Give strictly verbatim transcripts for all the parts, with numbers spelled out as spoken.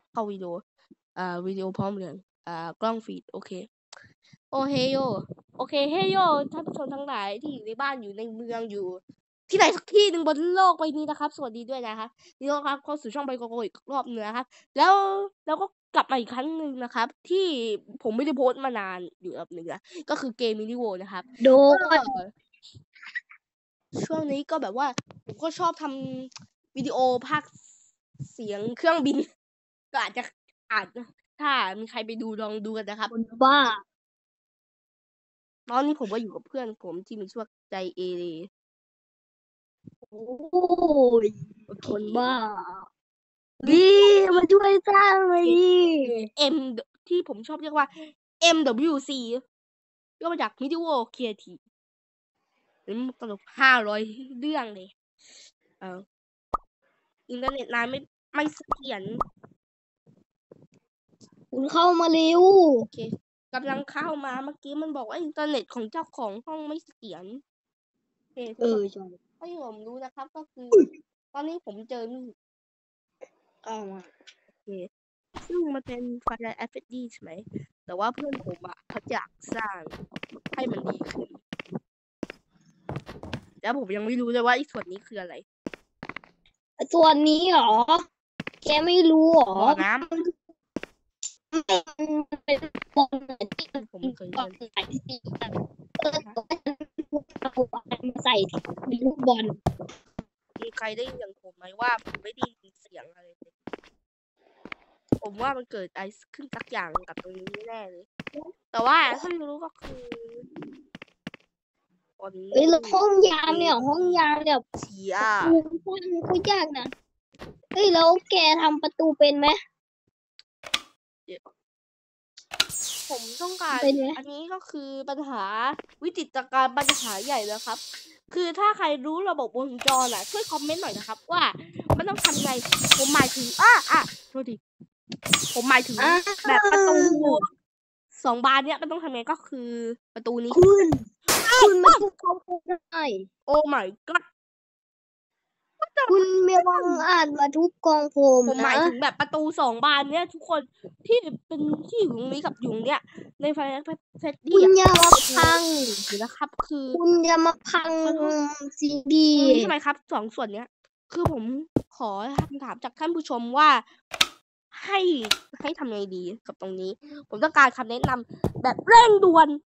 เข้าวิดีโออ่าวิดีโอพร้อมเรียงอ่ากล้องฟีดโอเคโอเฮโยโอเคเฮโยท่านผู้ชมทั้งหลายที่อยู่ในบ้านอยู่ในเมืองอยู่ ที่ไหนสักที่หนึ่งบนโลกใบนี้นะครับสวัสดีด้วยนะครับนี่ก็ครับเข้าสู่ช่องไบโกโกอีกรอบนึงนะครับแล้วแล้วก็กลับมาอีกครั้งหนึ่งนะครับ ที่ผมไม่ได้โพสต์มานานอยู่รอบหนึ่งนะก็คือเกมมินิโวนะครับโดก็นช่วงนี้ก็แบบว่าผมก็ชอบทำวิดีโอภาคเสียงเครื่องบิน ก็อาจจะอาจถ้ามีใครไปดูลองดูกันนะครับคนบ้าตอนนี้ผมก็อยู่กับเพื่อนผมที่มีชื่อว่าใจเอเลโอ้ยโอเคคนบ้าดีมาช่วยสร้างเลยดิ M ที่ผมชอบเรียกว่า เอ็ม ดับเบิลยู ซี ก็มาจาก Video Creative เป็นตลกห้าร้อยเรื่องเลยเอออินเทอร์เน็ตนายไม่ไม่เสถียรคุณเข้ามาเร็วโอเคกำลังเข้ามาเมื่อกี้มันบอกว่าอินเทอร์เน็ตของเจ้าของห้องไม่เสถียรโอเคทุเอกคอน ใช่ให้ผมรู้นะครับก็คือ ตอนนี้ผมเจอนี่เอามาโอเคซึ่งมันเป็น Firelight แอฟ เอฟ ดี ใช่ไหมแต่ว่าเพื่อนผมอ่ะเขาอยากสร้างให้มันดีขึ้นแล้วผมยังไม่รู้เลยว่าอีกส่วนนี้คืออะไรส่วนนี้เหรอ แกไม่รู้เหรอบ่อน้มันเป็นบอลที่มันำผมไม่เคยบอเล่ลนใส่สีเออแต่ว่าเอาอันมาใส่เป็นลูกบอลมีใครได้ยินอย่างผมไหมว่าผมไม่ได้ยินเสียงอะไรเลยผมว่ามันเกิดอะไรขึ้นสักอย่างกับตรงนี้แน่เลย แต่ว่าถ้ารู้ก็คือตอนนี้เฮ้ยแล้วห้องยามเนี่ย ห้องยามเนี่ยเสียกูสร้างก็ยากนะเฮ้ยแล้วแกทำประตูเป็นไหมผมต้องการเป็นไหมอันนี้ก็คือปัญหาวิจิตรการปัญหาใหญ่แล้วครับ คือถ้าใครรู้ระบบวงจรอ่ะช่วยคอมเมนต์หน่อยนะครับ ว่ามันต้องทำไง ผมหมายถึงอ่ะอ่ะโทษทีผมหมายถึงอ่าแบบประตูสองบานเนี้ยมันต้องทำไงก็คือประตูนี้คุณคุณไม่ต้องเข้าไปได้โอ้ my god คุณมีบังอาจมาทุบกองผมผมหมานะยถึงแบบประตูสองบานเนี้ยทุกคนที่เป็นที่อยู่ตรงนี้กับอยู่เนี้ยในไฟแฟดคุดี้ณอย่ามาพังอยู่นะครับ คือคุณอย่ามาพังสิ่งดีใช่ไหมครับสองส่วนเนี้ย คือผมขอคำถามจากท่านผู้ชมว่า ให้ให้ทำไงดีกับตรงนี้ ผมต้องการคำแนะนำแบบเร่งด่วน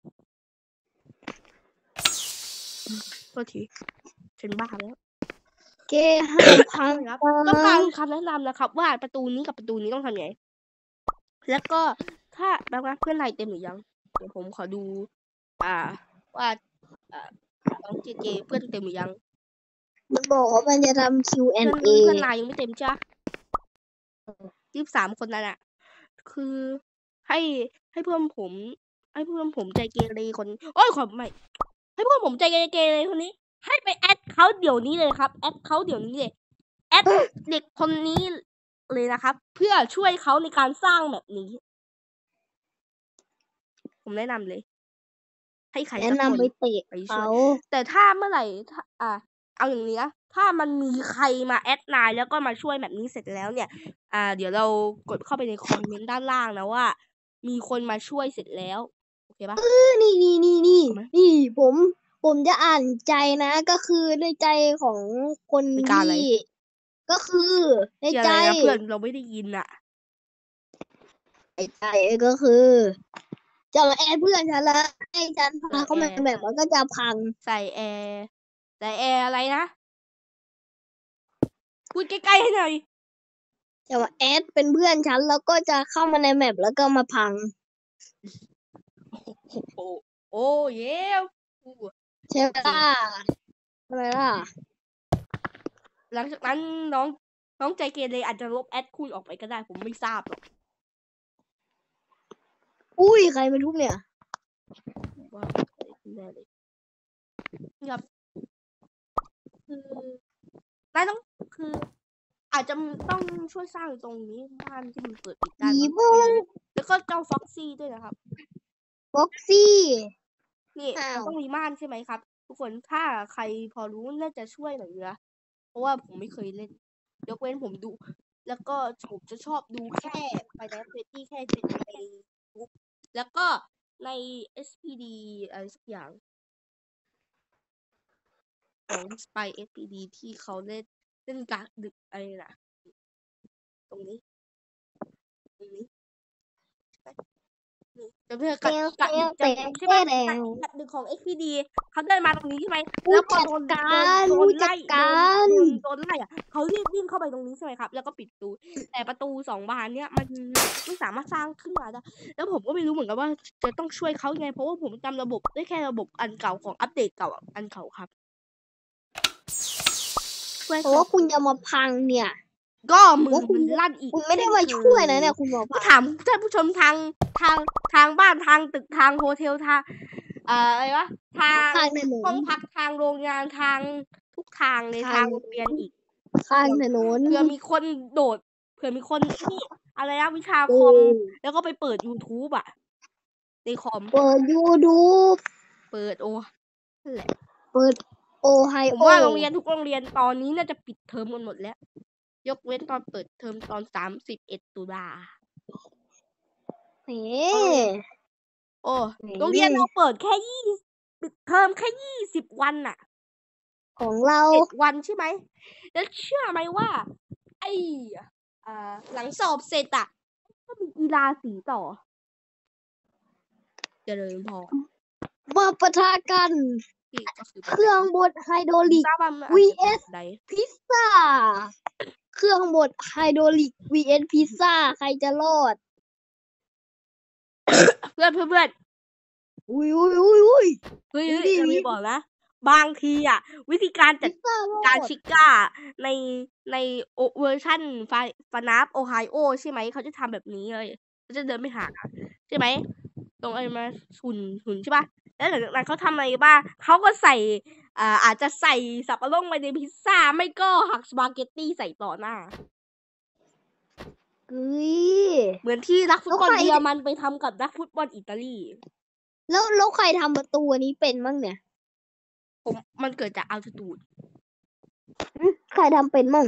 โทษทีฉันบ้าแล้วแกห้ามพังครับต้องการคำแนะนำนะครับ ว่าประตูนี้กับประตูนี้ต้องทำไง แล้วก็ถ้าแป๊บนะเพื่อนไลน์เต็มหรือยังเดี๋ยวผมขอดู อ่า ว่าอ่าน้องเจเจเพื่อนเต็มหรือยังมันบอกว่ามันจะทำ คิว แอนเพื่อนเอเพื่อนไลน์ยังไม่เต็มจ้ะยี่สิบสามคนนั่นแหละคือให้ให้เพื่อนผม ให้เพื่อนผมใจเกเรคนโอ้ยขอไม่ให้เพื่อนผมใจเกเรคนนี้ ให้ไปแอดเขาเดี๋ยวนี้เลยครับแอดเขาเดี๋ยวนี้เลยแอดเด็กคนนี้เลยนะครับ เพื่อช่วยเขาในการสร้างแบบนี้ ผมแนะนำเลย ให้ใครแนะสักคนนำไปเตะไปช่วเขาย แต่ถ้าเมื่อไหร่ถ้าอ่ะเอาอย่างนี้นะถ้ามันมีใครมาแอดไลน์แล้วก็มาช่วยแบบนี้เสร็จแล้วเนี่ย อ่า เดี๋ยวเรากดเข้าไปในคอมเมนต์ด้านล่างนะว่า มีคนมาช่วยเสร็จแล้วโอเคปะนี่นี่นี่นี่เอาไหมนี่ผมผมจะอ่านใจนะ ก็คือในใจของคนในการอะไรที่ก็คือในที่อะใจไรนะเพื่อนเราไม่ได้ยินอ่ะในใจก็คือ จะมาแอดเพื่อนฉันแล้วให้ฉันพาเข้ามาแบบมันก็จะพังใส่แอร์ใส่แอร์อะไรนะพูดใกล้ๆให้หน่อยจะมาแอดเป็นเพื่อนฉันแล้วก็จะเข้ามาในแมปแล้วก็มาพังโอ้โอ้เย้ใช่ไหมล่ะใช่ไหมล่ะหลังจากนั้นน้องน้องใจเกเรอาจจะลบแอดคุณออกไปก็ได้ ผมไม่ทราบหรอกอุ้ยใครมาทุบเนี่ยว่าเกิดขึ้นแน่เลยครับคือนายต้องคือ อาจจะต้องช่วยสร้างตรงนี้บ้านที่มันเปิดปิดได้อีมั้งโบ้แล้วก็เจ้าฟ็อกซี่ด้วยนะครับบ็อกซี่นี่อ้าวมันต้องมีม่านใช่ไหมครับ ทุกคนถ้าใครพอรู้น่าจะช่วยหน่อยนะเพราะว่าผมไม่เคยเล่นยกเว้นผมดูแล้วก็ผมจะชอบดูแค่ไปในเฟซที่แค่ใน YouTube แล้วก็ใน เอส พี ดี อะไรสักอย่างของ Spy เอส พี ดี ที่เขาเล่นเล่นกะดึกอะไรนะตรงนี้ตรงนี้จำเพื่อเตกัดวกัดเตดึวกเตจำวใช่เตปะแดกัดวกัดดึกของ เอ็กซ์ พี ดี เขาเดินมาตรงนี้ใช่ไหมผู้แล้วพอจัดโดนกาโดนรโดผู้นจัไล่ดกาโดนรโดน โดนไล่อะเขารีบวิ่งเข้าไปตรงนี้ใช่ไหมครับ แล้วก็ปิดประตู แต่ประตูสองบานเนี้ยมันไม่สามารถสร้างขึ้นมาได้ แล้วผมก็ไม่รู้เหมือนกันว่าจะต้องช่วยเขายังไง เพราะว่าผมจำระบบได้แค่ระบบอันเก่าของอัปเดตเก่าอันเก่าครับช่วยเพราะเขาว่าคุณจะมาพังเนี่ยก็มืว่าอคุมัณนลั่นอีกคุณไม่ได้เช่นมาเคช่วยนะยเนี่ย คุณมาก็พังถามท่านผู้ชมทาง ทาง ทางบ้าน ทางตึก ทางโฮเทล ทาง เอ่อ อะไรวะ ทางข้างถนห้อน งพัก ทางโรงงาน ทางทุกทางเลยข้าทาง งโรงเรียนอีกข้างถนนเผื่อมีคนโดด เผื่อมีคน นี่ อะไรนะ วิชาเอคอมอแล้วก็ไปเปิดยูทูบอะ ในคอมเปิดยูทูบเปิด โอ้ นั่นแหละเปิด โอไฮผมโอว่าโรงเรียนทุกโรงเรียนตอนนี้น่าจะปิดเทอมกันหมดแล้ว ยกเว้นตอนเปิดเทอมตอน สามสิบเอ็ด ตุลาแหมโอ้แหมโรงเรียนเราเปิดแค่ ยี่ ปิดเทอมแค่ ยี่สิบ วันน่ะของเราเจ็ด วันใช่ไหม แล้วเชื่อไหมว่า ไอ้ อ่า หลังสอบเสร็จอะก็มีกีฬาสีต่อ เจริญพรมาปะทะกันนี่ก็คือเครื่องบดไฮดรอลิกทราบว่ามันวี เอสใดพิซซ่า เครื่องบดไฮดรอลิก วี เอส พิซซ่า ใครจะรอดเพื่อนเพื่อนเพื่อนอุ้ยอุ้ยอุ้ยอุ้ยเฮ้ยดูเฮ้ยดิจะมีมีบอกนะ บางทีอะวิธีการจัพิดซซ่ารอการดชิก้า ใน ในโอเวอร์ชันฟาฟานาฟโอไฮโอใช่ไหม เขาจะทำแบบนี้เลยเขาจะเดินไปหา ใช่ไหม ตรงไอ้มาหุ่นหุ่นใช่ปะแล้วหลังจากนั้นเขาทำอะไรบ้างเขาก็ใส่ อ่า อาจจะใส่สับปะรดไปในพิซซ่า ไม่ก็หักสปาเกตตี้ใส่ต่อหน้าเฮ้ยเหมือนที่นักฟุแล้ตวบอลใครเยอรมันไปทำกับนักฟุตบอลอิตาลีแล้ว แล้วใครทำประตูอันนี้เป็นมั่งเนี่ยผม มันเกิดจาก altitude อือ ใครทำเป็นมั่ง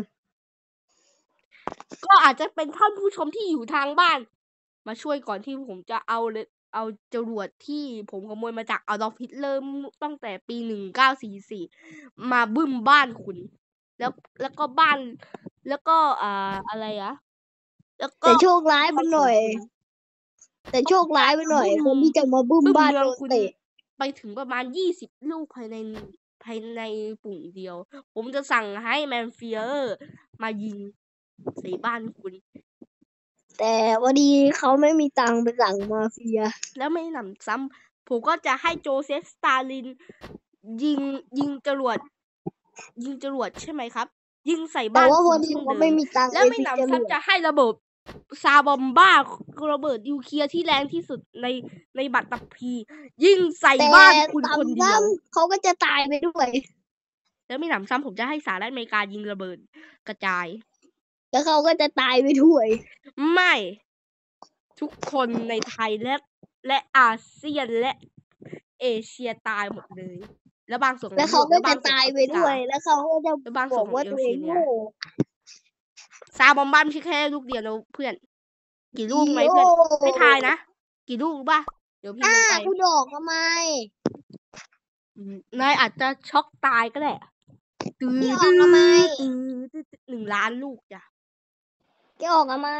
ก็อาจจะเป็นท่านผู้ชมที่อยู่ทางบ้าน มาช่วยก่อนที่ผมจะเอาเลย เอาจรวดที่ผมขโมยมาจาก Adolf Hitler ตั้งแต่ปี หนึ่งเก้าสี่สี่ มาบึ้มบ้านคุณ แล้ว แล้วก็บ้าน แล้วก็ อ่า อะไรอะ แล้วก็แต่โชคร้ายไปบ้านหขน่องอยคุณแต่โชคร้ายไปหน่อยบึ้มคนที่จะมาบึ้มบึ้มบ้านเมือโดงนคุณเตะไปถึงประมาณ ยี่สิบ ลูกภายใน ภายในปุ่มเดียว ผมจะสั่งให้ Manfire มายิงใส่บ้านคุณแต่พอดีเขาไม่มีตังค์ไปสั่งมาเฟียแล้วไม่หนำซ้ำ ผมก็จะให้โจเซฟ สตาลิน ยิง ยิงจรวด ยิงจรวดใช่ไหมครับ ยิงใส่แต่บ้านว่าคุพอณดีเช่นเขาเดิไม่มมีตังค์แล้วไปไม่ซื้หอจนำรวดซ้ำจะให้ระเบิด ซาบอมบ้า ระเบิดนิวเคลียร์ที่แรงที่สุดใน ในปัตตภี ยิงใส่แต่บ้านคุณซ้คนเดียวำ ๆ เขาก็จะตายไปด้วยแล้วไม่หนำซ้ำ ผมจะให้สหรัฐอเมริกายิงระเบิดกระจายแล้วเขาก็จะตายไปด้วยไม่ ทุกคนในไทย และ และอาเซียน และเอเชียตายหมดเลย แล้วบางส่วนขแล้อวงเขายุโรปก็และจะบางส่วนตาขยองไปแอฟริด้กาวย แล้วเขาก็จะแล้วบางบส่วอน กของว่าเอตัวเชเองเนีโงย่ซาบอมบ้าไม่ใช่แค่ลูกเดียวนะเพื่อน กี่ลูกรู้ไหมอีเพื่อนโอให้ทายนะ กี่ลูกรู้เปล่า เดี๋ยวพิมอาพ์ลงไปคุณออกทำไมอืม นายอาจจะช็อกตายก็ได้ ตือพี่อตือกอทำไมตือ ตือ หนึ่ง ล้านลูกจ้ะแกออกทำไม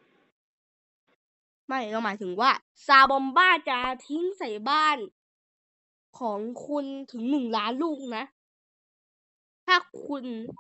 ไม่ เราหมายถึงว่า ซาบอมบ้าจะทิ้งใส่บ้านของคุณถึง หนึ่ง ล้านลูกนะ ถ้าคุณ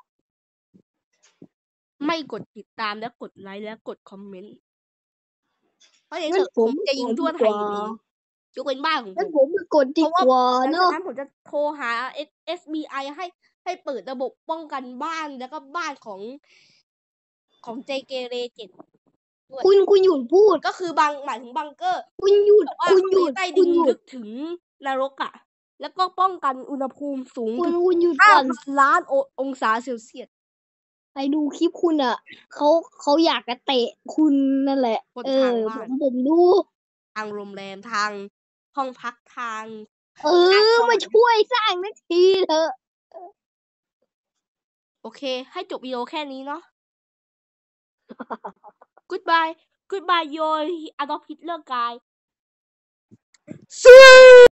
ไม่กดติดตาม และกดไลก์ และกดคอมเมนต์ เพราะอย่างงัเถ้นอะผผม มจะยิกงดทั่ดวีไทกยว่าอยู่ดี ยกเว้นบ้านของงั้ผนมผมไปกดเพดีราะว่ากว่าหลังเนจากาะนั้นผมจะโทรหา เอส เอส บี ไอ ให้ ให้เปิดระบบป้องกันบ้าน แล้วก็บ้านของ ของใจเกเร เจ็ด ด้วยคุณ คุณหยุดพูดก็คือบัง หมายถึงบังเกอร์คุณหยุดแบบว่าคุณหเข้ายุไปดใต้คุดินณหยุลึดกถึงนรกอะ แล้วก็ป้องกันอุณหภูมิสูงคุถึณงคุณหยุดห้าก่อนพัน ล้าน โอ องศาเซลเซียสใครดูคลิปคุณอะ เขา เขาอยากจะเตะคุณนั่นแหละบนเอทางอบ้าผนม ผมดูทางโรงแรม ทางห้องพัก ทางเอทางอคอมาช่วยสร้างสักทีเถอะโอเค ให้จบวิดีโอแค่นี้เนาะ goodbye goodbye your Adolf Hitler guy